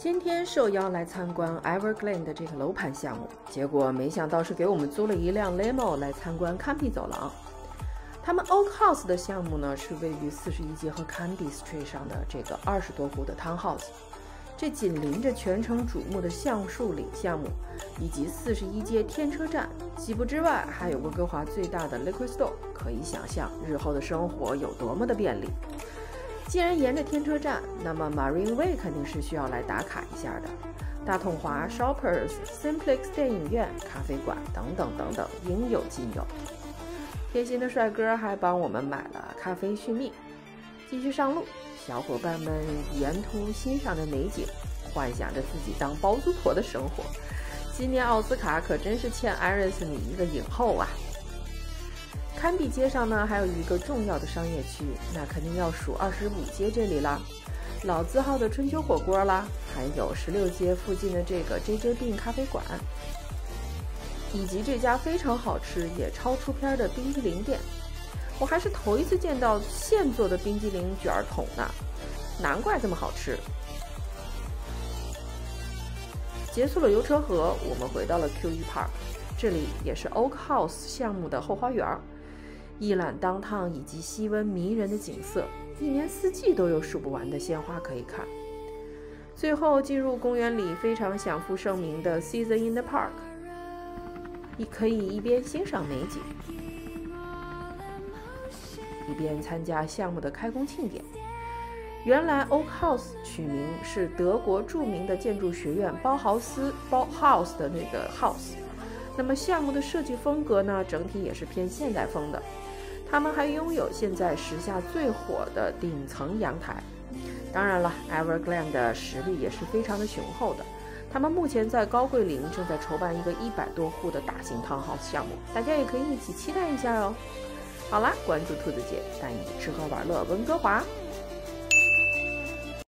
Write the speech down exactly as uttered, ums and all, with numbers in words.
今天受邀来参观 Everglade 的这个楼盘项目，结果没想到是给我们租了一辆 limo 来参观 Canby 走廊。他们 Oak House 的项目呢，是位于四十一街和 Canby Street 上的这个二十多户的 townhouse， 这紧邻着全城瞩目的橡树岭项目，以及四十一街天车站。几步之外，还有温哥华最大的 liquor store， 可以想象日后的生活有多么的便利。既然沿着天车站，那么 Marine Way 肯定是需要来打卡一下的。大统华、Shoppers、Simplex 电影院、咖啡馆等等等等，应有尽有。贴心的帅哥还帮我们买了咖啡续蜜。继续上路，小伙伴们沿途欣赏着美景，幻想着自己当包租婆的生活。今年奥斯卡可真是欠 Iris 你一个影后啊！堪比街上呢，还有一个重要的商业区，那肯定要数二十五街这里啦，老字号的春秋火锅啦，还有十六街附近的这个 J J Bean 咖啡馆，以及这家非常好吃也超出片的冰激凌店。我还是头一次见到现做的冰激凌卷筒呢，难怪这么好吃。结束了游车河，我们回到了 Q E Park， 这里也是 Oak House 项目的后花园。一览当趟以及细温迷人的景色，一年四季都有数不完的鲜花可以看。最后进入公园里非常享负盛名的 Season in the Park， 你可以一边欣赏美景，一边参加项目的开工庆典。原来 Oak House 取名是德国著名的建筑学院包豪斯包 House 的那个 House。那么项目的设计风格呢，整体也是偏现代风的。他们还拥有现在时下最火的顶层阳台。当然了 Everglade 的实力也是非常的雄厚的。他们目前在高桂林正在筹办一个一百多户的大型townhouse项目，大家也可以一起期待一下哦。好啦，关注兔子姐，带你吃喝玩乐温哥华。